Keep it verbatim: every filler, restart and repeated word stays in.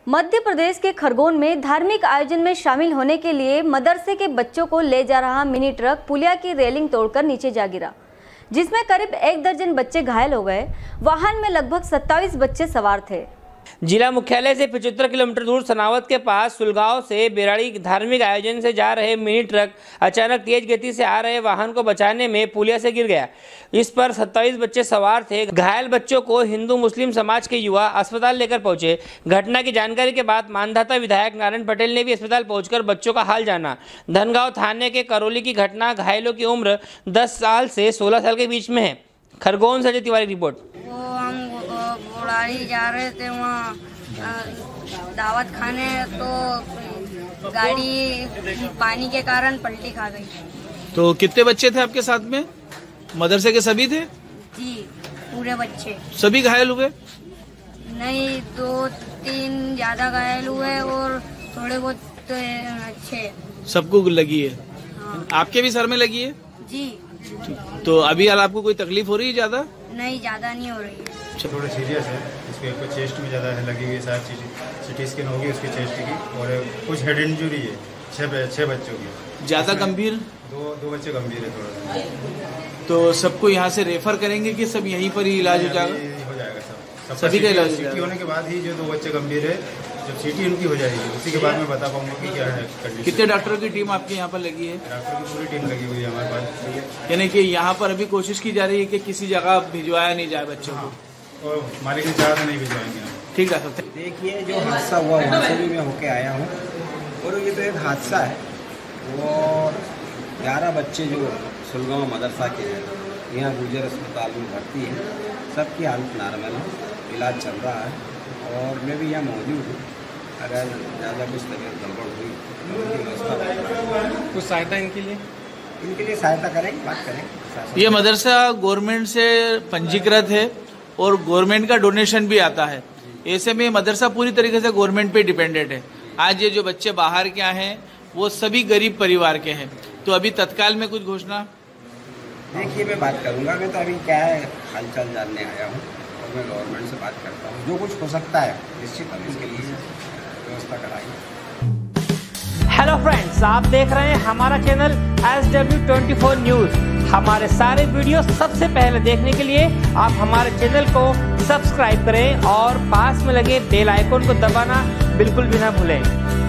मध्य प्रदेश के खरगोन में धार्मिक आयोजन में शामिल होने के लिए मदरसे के बच्चों को ले जा रहा मिनी ट्रक पुलिया की रेलिंग तोड़कर नीचे जा गिरा, जिसमें करीब एक दर्जन बच्चे घायल हो गए। वाहन में लगभग सत्ताईस बच्चे सवार थे। जिला मुख्यालय से पचहत्तर किलोमीटर दूर सनावत के पास सुलगांव से बेराड़ी धार्मिक आयोजन से जा रहे मिनी ट्रक अचानक तेज गति से आ रहे वाहन को बचाने में पुलिया से गिर गया। इस पर सत्ताईस बच्चे सवार थे। घायल बच्चों को हिंदू मुस्लिम समाज के युवा अस्पताल लेकर पहुंचे। घटना की जानकारी के बाद मानधाता विधायक नारायण पटेल ने भी अस्पताल पहुंचकर बच्चों का हाल जाना। धनगांव थाने के करौली की घटना, घायलों की उम्र दस साल से सोलह साल के बीच में है। खरगोन से तिवारी रिपोर्ट। वो हम गोड़ारी जा रहे थे वहाँ दावत खाने, तो गाड़ी पानी के कारण पलटी खा गई। तो कितने बच्चे थे आपके साथ में? मदरसे के सभी थे? जी, पूरे बच्चे। सभी घायल हुए? नहीं, दो तीन ज्यादा घायल हुए और थोड़े बहुत अच्छे। सबको लगी है? हाँ। आपके भी सर में लगी है? जी। तो अभी हाल आपको कोई तकलीफ हो रही है ज्यादा? नहीं, ज्यादा नहीं हो रही है। थोड़े सीरियस है, इसके कुछ चेस्ट में ज़्यादा है लगी हुई, सारी चीज़ें सिटी स्कैन होगी उसकी चेस्ट की, और कुछ हेड इंजरी है छः छः बच्चों की। ज़्यादा गंभीर? दो दो बच्चे गंभीर है थोड़ा सा। तो सबको यहाँ से रेफर करेंगे कि सब यहीं पर ही इलाज हो जाएगा? हो जाएगा सब, सब सभी का इलाज सीटी होने के बाद ही जो दो बच्चे गंभीर है, जब सीटी उनकी हो जाएगी उसी के बाद मैं बता पाऊंगा कि क्या है कंडीशन। कितने डॉक्टरों की टीम आपके यहाँ पर लगी है? डॉक्टरों की पूरी टीम लगी हुई है हमारे पास। यानी कि यहाँ पर अभी कोशिश की जा रही है कि किसी जगह भिजवाया नहीं जाए बच्चों को, और मालिक ने चाह नहीं भिजवाएंगे। ठीक है सर। देखिए, जो हादसा हुआ वहाँ से भी मैं होके आया हूँ, और ये तो एक हादसा है। वो ग्यारह बच्चे जो सुलगांव मदरसा के हैं, यहाँ गुजर अस्पताल में भर्ती है। सबकी हालत नॉर्मल है, इलाज चल रहा है, और मैं भी यहाँ मौजूद हूँ। अगर ज़्यादा कुछ तबीयत गड़बड़ हुई तो उनकी व्यवस्था, कुछ सहायता इनके लिए इनके लिए सहायता करेंगे, बात करेंगे। ये मदरसा गवर्नमेंट से पंजीकृत है और गवर्नमेंट का डोनेशन भी आता है। ऐसे में मदरसा पूरी तरीके से गवर्नमेंट पे डिपेंडेंट है। आज ये जो बच्चे बाहर के हैं वो सभी गरीब परिवार के हैं। तो अभी तत्काल में कुछ घोषणा? देखिए, मैं बात करूंगा। मैं तो अभी क्या है हालचाल जानने आया हूँ, और मैं गवर्नमेंट से बात करता हूँ। जो कुछ हो सकता है निश्चित हम इसके लिए व्यवस्था कराएंगे। हेलो फ्रेंड्स, आप देख रहे हैं हमारा channel S W twenty four news. हमारे सारे वीडियो सबसे पहले देखने के लिए आप हमारे चैनल को सब्सक्राइब करें और पास में लगे बेल आइकन को दबाना बिल्कुल भी ना भूलें।